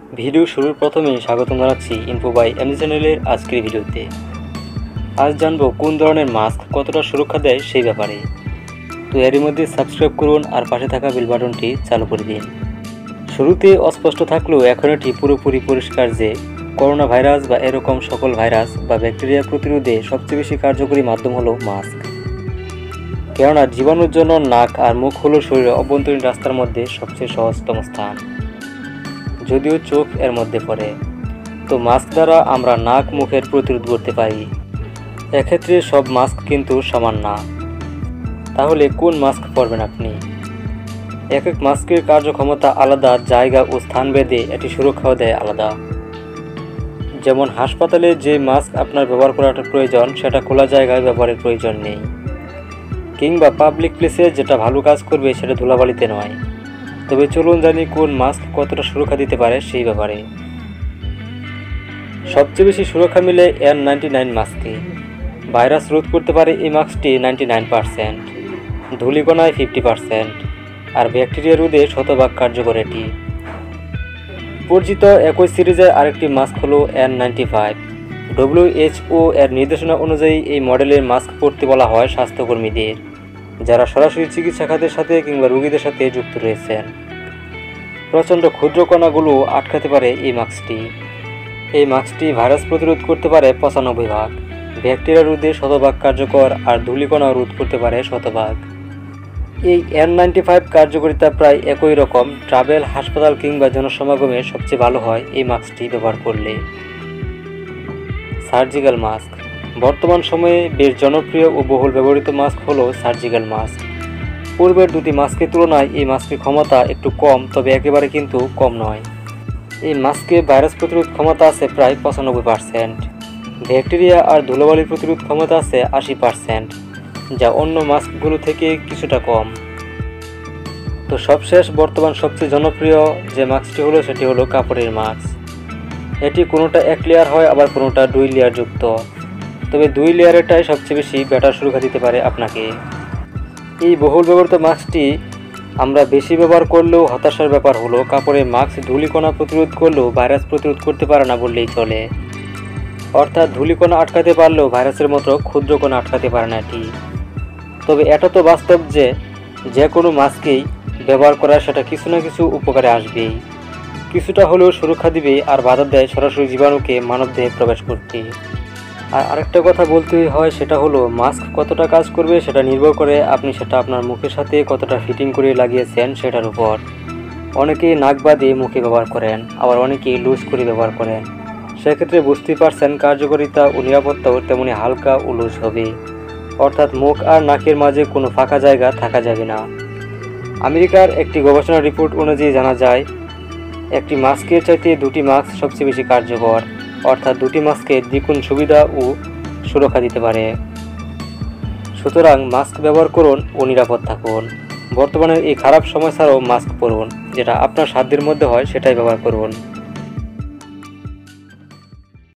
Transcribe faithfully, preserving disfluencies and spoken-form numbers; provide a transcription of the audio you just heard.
Video শুরুর প্রথমেই স্বাগতম জানাচ্ছি ইনফো বাই এমজি চ্যানেলের আজকের ভিডিওতে। আজ জানবো কোন ধরনের মাস্ক কতটা সুরক্ষা দেয় সেই ব্যাপারে। তো এরই মধ্যে সাবস্ক্রাইব করুন আর পাশে থাকা বেল বাটনটি চালু করে দিন। শুরুতে অস্পষ্ট থাকলেও এখন এটি পুরোপুরি পরিষ্কার যে করোনা ভাইরাস বা এরকম সকল ভাইরাস বা ব্যাকটেরিয়া প্রতিরোধে সবচেয়ে বেশি কার্যকরী মাধ্যম হলো মাস্ক। কেননা জীবাণুর জন্য নাক আর মুখ হলো শরীরের অভ্যন্তরীণ রাস্তার মধ্যে সবচেয়ে সহজতম স্থান, যদিও চোখ এর মধ্যে পড়ে। তো মাস্ক দ্বারা আমরা নাক মুখের প্রতিরোধ করতে পারি। এক্ষেত্রে সব মাস্ক কিন্তু সমান না। তাহলে কোন মাস্ক পরবেন আপনি? এক এক মাস্কের কার্যক্ষমতা আলাদা, জায়গা ও স্থান ভেদে এটি সুরক্ষাও দেয় আলাদা। যেমন হাসপাতালে যে মাস্ক আপনার ব্যবহার করাটা প্রয়োজন সেটা খোলা জায়গায় ব্যবহারের প্রয়োজন নেই, কিংবা পাবলিক প্লেসে যেটা ভালো কাজ করবে সেটা ধুলাবালিতে নয়। তবে চলুন জানি কোন মাস্ক কতটা সুরক্ষা দিতে পারে সেই ব্যাপারে। সবচেয়ে বেশি সুরক্ষা মিলে এন নাইনটি নাইন মাস্কে। ভাইরাস রোধ করতে পারে এই মাস্কটি নাইনটি নাইন পার্সেন্ট, ধূলিকণায় ফিফটি পার্সেন্ট, আর ব্যাকটেরিয়া রোধে শতভাগ কার্যকর এটি। পরিচিত একই সিরিজের আরেকটি মাস্ক হলো এন নাইনটি ফাইভ। ডব্লিউএইচও এর নির্দেশনা অনুযায়ী এই মডেলের মাস্ক পরতে বলা হয় স্বাস্থ্যকর্মীদের, যারা সরাসরি চিকিৎসা খাতের সাথে কিংবা রোগীদের সাথে যুক্ত রয়েছেন। প্রচণ্ড ক্ষুদ্র কণাগুলো আটকাতে পারে এই মাস্কটি। এই মাস্কটি ভাইরাস প্রতিরোধ করতে পারে পঁচানব্বই ভাগ, ব্যাকটেরিয়া রোধে শতভাগ কার্যকর, আর ধূলিকণা রোধ করতে পারে শতভাগ। এই এন নাইনটি ফাইভ কার্যকারিতা প্রায় একই রকম। ট্রাভেল, হাসপাতাল কিংবা জনসমাগমে সবচেয়ে ভালো হয় এই মাস্কটি ব্যবহার করলে। সার্জিক্যাল মাস্ক বর্তমান সময়ে বেশ জনপ্রিয় ও বহুল ব্যবহৃত মাস্ক হলো সার্জিক্যাল মাস্ক। পূর্বের দুটি মাস্কের তুলনায় এই মাস্কের ক্ষমতা একটু কম, তবে একেবারে কিন্তু কম নয়। এই মাস্কে ভাইরাস প্রতিরোধ ক্ষমতা আছে প্রায় পঁচানব্বই পার্সেন্ট, ব্যাকটেরিয়া আর ধুলোবালির প্রতিরোধ ক্ষমতা আছে আশি পার্সেন্ট, যা অন্য মাস্কগুলো থেকে কিছুটা কম। তো সবশেষ বর্তমান সবচেয়ে জনপ্রিয় যে মাস্কটি হলো সেটি হলো কাপড়ের মাস্ক। এটি কোনোটা এক লেয়ার হয়, আবার কোনোটা দুই লেয়ার যুক্ত। তবে দুই লেয়ারেরটাই সবচেয়ে বেশি বেটার সুরক্ষা দিতে পারে আপনাকে। এই বহুল ব্যবহৃত মাস্কটি আমরা বেশি ব্যবহার করলেও হতাশার ব্যাপার হলো কাপড়ের মাস্ক ধূলিকণা প্রতিরোধ করলেও ভাইরাস প্রতিরোধ করতে পারে না বললেই চলে। অর্থাৎ ধূলিকণা আটকাতে পারলেও ভাইরাসের মতো ক্ষুদ্র কণা আটকাতে পারে না এটি। তবে এটা তো বাস্তব যে যে কোনো মাস্কেই ব্যবহার করা সেটা কিছু না কিছু উপকারে আসবেই, কিছুটা হলেও সুরক্ষা দিবে, আর বাধা দেয় সরাসরি জীবাণুকে মানবদেহে প্রবেশ করতে। আর আরেকটা কথা বলতেই হয়, সেটা হলো মাস্ক কতটা কাজ করবে সেটা নির্ভর করে আপনি সেটা আপনার মুখের সাথে কতটা ফিটিং করে লাগিয়েছেন সেটার উপর। অনেকেই নাক বাদে মুখে ব্যবহার করেন, আবার অনেকেই লুজ করে ব্যবহার করেন। সেক্ষেত্রে বুঝতেই পারছেন কার্যকারিতা ও নিরাপত্তাও তেমনি হালকা ও লুজ হবে। অর্থাৎ মুখ আর নাকের মাঝে কোনো ফাঁকা জায়গা থাকা যাবে না। আমেরিকার একটি গবেষণা রিপোর্ট অনুযায়ী জানা যায়, একটি মাস্কের চাইতে দুটি মাস্ক সবচেয়ে বেশি কার্যকর। অর্থাৎ দুটি মাস্কের দ্বিগুণ সুবিধা ও সুরক্ষা দিতে পারে। সুতরাং মাস্ক ব্যবহার করুন ও নিরাপদ থাকুন। বর্তমানে এই খারাপ সময় ছাড়াও মাস্ক পরুন, যেটা আপনার সাধ্যের মধ্যে হয় সেটাই ব্যবহার করুন।